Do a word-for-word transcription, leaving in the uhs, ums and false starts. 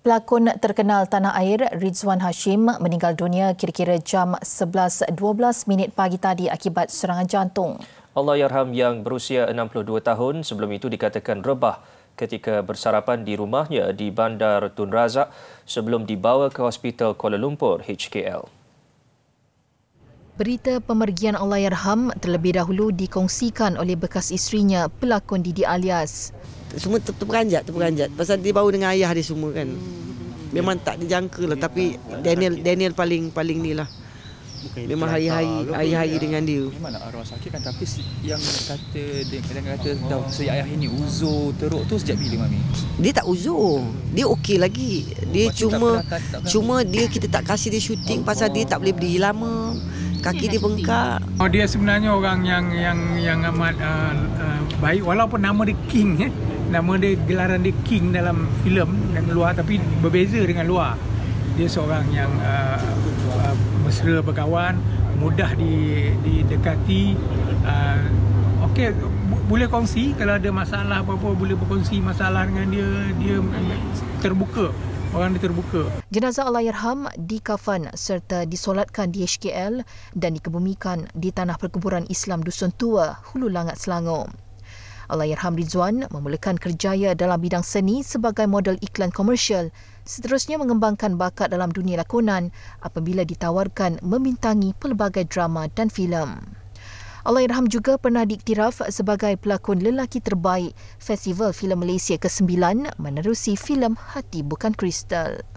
Pelakon terkenal tanah air Rizwan Hashim meninggal dunia kira-kira jam sebelas dua belas minit pagi tadi akibat serangan jantung. Allahyarham yang berusia enam puluh dua tahun sebelum itu dikatakan rebah ketika bersarapan di rumahnya di Bandar Tun Razak sebelum dibawa ke Hospital Kuala Lumpur H K L. Berita pemergian Allahyarham terlebih dahulu dikongsikan oleh bekas isterinya, pelakon Didi Alias. Semua ter- terperanjat, terperanjat. Pasal dia baru dengan ayah dia semua kan. Memang tak dijangka lah. Tapi Daniel Daniel paling paling ni lah. Memang hari-hari hari-hari dengan dia. Memang nak arwah sakit kan. Tapi yang kata, dia kadang kata dah sejak ayah ini uzur teruk tu sejak bila Mami? Dia tak uzur. Dia okey lagi. Dia cuma cuma dia kita tak kasih dia syuting pasal dia tak boleh berdiri lama. Kaki dia bengkak. Oh, dia sebenarnya orang yang yang yang amat uh, uh, baik walaupun nama dia King eh. Nama dia, gelaran dia King dalam filem dan luar, tapi berbeza dengan luar. Dia seorang yang uh, uh, mesra berkawan, mudah di didekati. Uh, Okey, boleh kongsi kalau ada masalah apa-apa, boleh berkongsi masalah dengan dia. Dia terbuka. Orang dia terbuka. Jenazah Allahyarham dikafan serta disolatkan di H K L dan dikebumikan di Tanah Perkuburan Islam Dusun Tua, Hulu Langat, Selangor. Allahyarham Rizwan memulakan kerjaya dalam bidang seni sebagai model iklan komersial, seterusnya mengembangkan bakat dalam dunia lakonan apabila ditawarkan membintangi pelbagai drama dan filem. Allahyarham juga pernah diiktiraf sebagai pelakon lelaki terbaik Festival Filem Malaysia ke sembilan menerusi filem Hati Bukan Kristal.